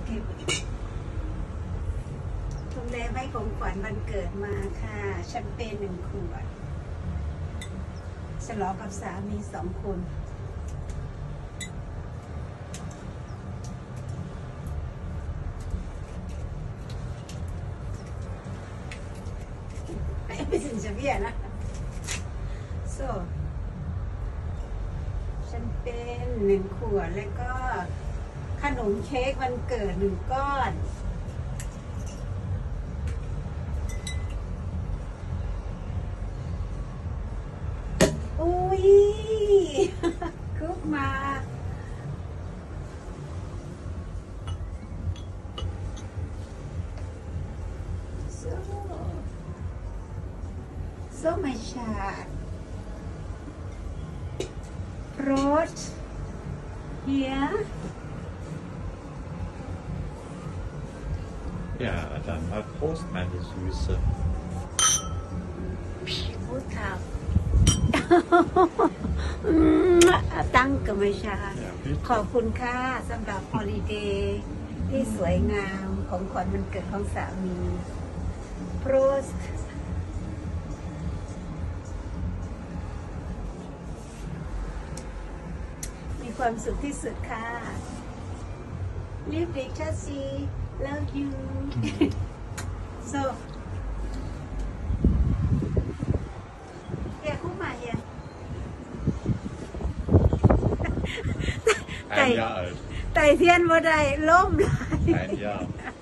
กิฟทุกเล่ให้ของขวัญวันเกิดมาค่ะแชมเปญ1 ขวดฉลองกับสามี2 คนไม่ถึงจะเบี้ยนะโซ่แชมเปญ1 ขวดแล้วก็ขนมเค้กวันเกิด1 ก้อนอุ้ยคุกมาโซ่ไม่ชาดรสเฮีย Ja, dann mal Prost, meine Süße. พูดข่าวตั้งกับไม่ชา Ja, ขอบคุณค่ะสำหรับฮอลิเดย์ที่สวยงามของขวัญวันเกิดของสามีโปรสมีความสุขที่สุดค่ะลิฟดิชัสซี love you so เฮียคู่มาเฮีย Ein Jahr alt. ไต่เทียนบ่ได้ล่มเลย Ein Jahr.